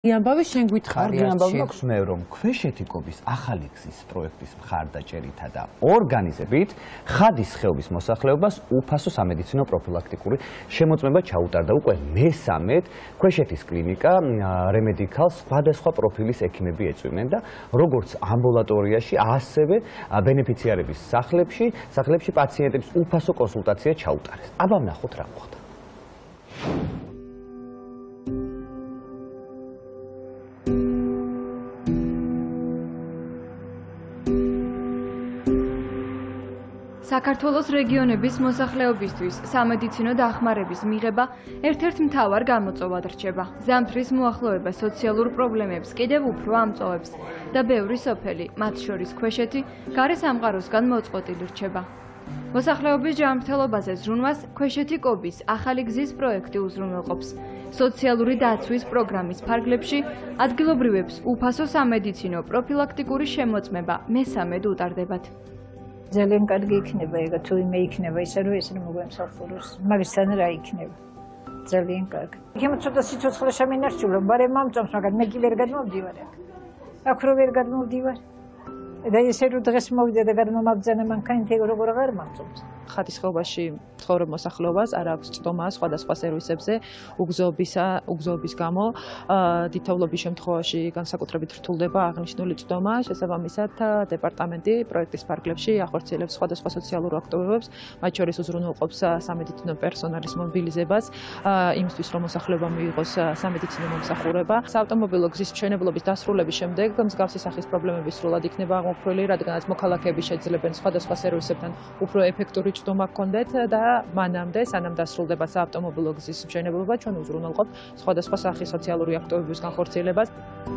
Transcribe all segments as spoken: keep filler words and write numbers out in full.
ამბავი შენ გითხარი ამბავი აქვს მე რომ ქვეშეთი კობის ახალი გზის პროექტის მხარდაჭერითა და ორგანიზებით ხადის ხეობის მოსახლეობას უფასო სამედიცინო პროფილაქტიკური შემოწმება ჩაუტარდა უკვე მესამედ ქვეშეთის კლინიკა რემედიკალს სხვადასხვა პროფილის ექიმები ეწვივნენ და როგორც ამბულატორიაში ასევე ბენეფიციარების სახლებში სახლებში პაციენტებს უფასო კონსულტაცია ჩაუტარეს. აბა ვნახოთ რა მოხდა. საქართველოს რეგიონების მოსახლეობისთვის სამედიცინო დახმარების მიღება ერთ-ერთ მთავარ გამოწვევად რჩება. ზამთრის მოახლოება სოციალურ პრობლემებს კიდევ უფრო ამწოვებს და ბევრი სოფელი, მათ შორის ქვეშეთი, გარე სამყაროსგან მოწყვეტილი რჩება. მოსახლეობის ჯანმრთელობაზე ზრუნვას ქვეშეთი კობის ახალი გზის პროექტი უზრუნველყოფს. სოციალური დაცვის პროგრამის ფარგლებში ადგილობრივებს უფასო სამედიცინო პროფილაქტიკური შემოწმება მესამედ utardebათ. ძალიან კარგი იქნება ეგ თუ იმე იქნება ისე რომ ეს მოგვემსახუროს მაგისთან რა იქნება ძალიან კარგი იქნება ცოტა სიცოცხლე შემინარჩუნო ბარე მომწონს მაგრამ მე კი ვერ გადმოვდივარ აქ რო ვერ გადმოვდივარ და ესე რომ დღეს მოვიდე და გადმომაბრძანა მანქანით როგორ აღარ მომწონს ხადის ხეობაში მცხოვრებ მოსახლეობას არ აქვს წდომა სხვადასხვა სერვისებზე უგზოობისა უგზოობის გამო დიდთავლობის შემთხვევაში განსაკუთრებით რთულდება აღნიშნული წდომა შესაბამისად დეპარტამენტი პროექტის ფარგლებში ახორციელებს სხვადასხვა სოციალურ აქტივობებს მათ შორის უზრუნველყოფს სამედიცინო პერსონალის მობილიზებას იმისთვის რომ მოსახლეობა მიიღოს სამედიცინო მომსახურება საავტომობილო გზის მშენებლობის დასრულების შემდეგ მსგავსი სახის პრობლემები სრულად იქნება აღმოფხვრილი რადგანაც მოქალაქეები შეძლებენ სხვადასხვა სერვისებთან უფრო ეფექტური წდომა გქონდეთ და მანამდე სანამ დასრულდება საავტომობილო გზის მშენებლობა ჩვენ უზრუნველყოფთ სხვადასხვა სახის სოციალური აქტივობების განხორციელებას.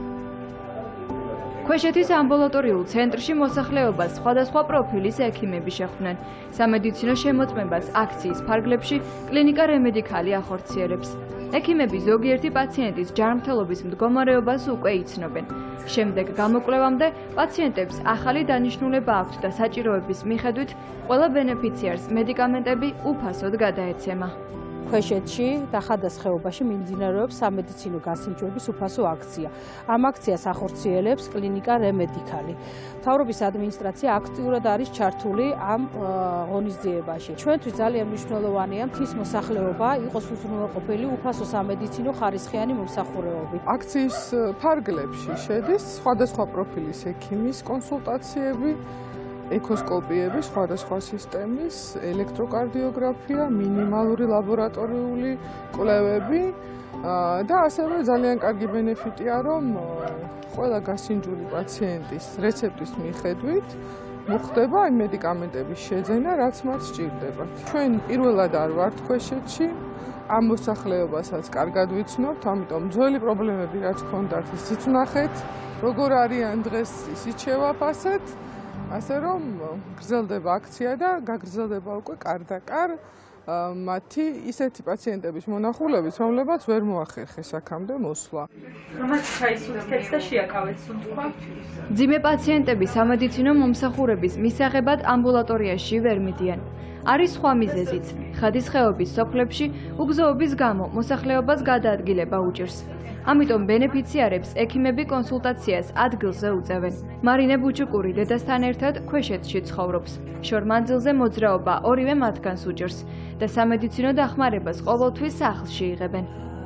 ქვეშეთის ამბულატორიულ ცენტრში მოსახლეობას სხვადასხვა პროფილის ექიმები შეხვდნენ. სამედიცინო შემოწმებას აქციის ფარგლებში კლინიკა რემედიკალი ახორციელებს. ექიმები ზოგიერთი პაციენტის ჯანმრთელობის მდგომარეობას უკვე იცნობენ. შემდეგ გამოკვლევამდე პაციენტებს ახალი დანიშნულება აქვთ და საჭიროების მიხედვით ყველა ბენეფიციარს მედიკამენტები უფასოდ გადაეცემა. ქვეშეთში და ხადის ხეობაში მიმდინარეობს სამედიცინო გასინჯვების უფასო აქცია. ამ აქციას ახორციელებს კლინიკა რემედიკალი. მთავრობის ადმინისტრაცია აქტიურად არის ჩართული ამ ღონისძიებაში. ჩვენთვის ძალიან მნიშვნელოვანია მთის მოსახლეობა იყოს უზრუნველყოფილი უფასო სამედიცინო ხარისხიანი მომსახურებებით. აქციის ფარგლებში შედის სხვადასხვა პროფილის ექიმის კონსულტაციები, ეკოსკოპიები, სხვადასხვა სისტემის, ელექტროკარდიოგრაფია, მინიმალური ლაბორატორიული კვლევები და ასევე ძალიან კარგი ბენეფიტია, რომ ყველა გასინჯული პაციენტის რეცეპტის მიხედვით მოხდება იმ მედიკამენტების შეძენა, რაც მათ სჭირდებათ. ჩვენ პირველად არ ვართ ქვეშეთში, ამ მოსახლეობასაც კარგად ვიცნობთ, ამიტომ ძველი პრობლემები რაც ჰქონდათ, ისიც ვნახეთ, როგორ არიან დღეს ისიც შევაფასეთ. ასე რომ გრძელდება აქცია და გაგრძელდება უკვე კარდაკარ მათი ისეთი პაციენტების მონახულებით, რომლებაც ვერ მოახერხეს აქამდე მოსვლა. რომაც ჩაისუნთქებს და შეაკავეს სუნთქვა. მძიმე პაციენტები სამედიცინო მომსახურების მისაღებად ამბულატორიაში ვერ მიდიან. არის სხვა მიზეზიც. ხადის ხეობის სოფლებში უგზოობის გამო მოსახლეობას გადაადგილება უჭირს. ამიტომ ბენეფიციარებს ექიმები კონსულტაციას ადგილზე უწევენ. მარინე ბუჩუკური დედასთან ერთად ქვეშეთში ცხოვრობს. შორ მანძილზე მოძრაობა ორივე მათგანს უჭირს და სამედიცინო დახმარებას ყოველთვის სახლში იღებენ.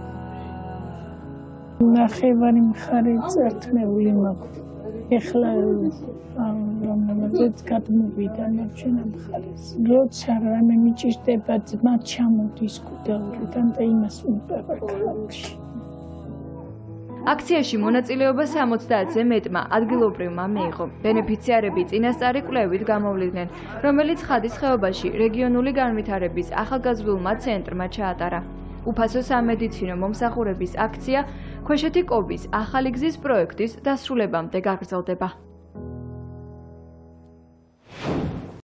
ნახევარი მხარე წერთმეული მაქვს. ეხლა რომელზეც გადმოვიდა ჩვენ ამ მხარეს. როცა რამე მიჭირდება ძმა ჩამოდის კუდაურიდან და იმას უპევა ქალაქში. აქციაში მონაწილეობა სამოცდაათზე მეტმა ადგილობრივმა მიიღო. ბენეფიციარები წინასწარი კვლევით გამოვლიდნენ, რომელიც ხადის ხეობაში რეგიონული განვითარების ახალგაზრდულმა ცენტრმა ჩაატარა. უფასო სამედიცინო მომსახურების აქცია ქვეშეთი კობის ახალი გზის პროექტის დასრულებამდე გაგრძელდება.